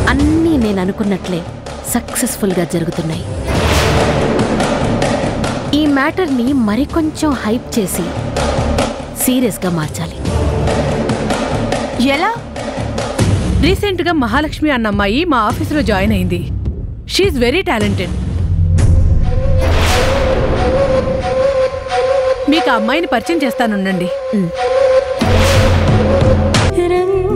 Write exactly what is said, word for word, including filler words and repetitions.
అన్నీ నేను అనుకున్నట్లే సక్సెస్ఫుల్గా జరుగుతున్నాయి. ఈ మ్యాటర్ని మరికొంచెం హైప్ చేసి సీరియస్గా మార్చాలి. ఎలా? రీసెంట్గా మహాలక్ష్మి అన్న అమ్మాయి మా ఆఫీసులో జాయిన్ అయింది. She is very talented. మీకు ఆ అమ్మాయిని పరిచయం చేస్తానుండండి.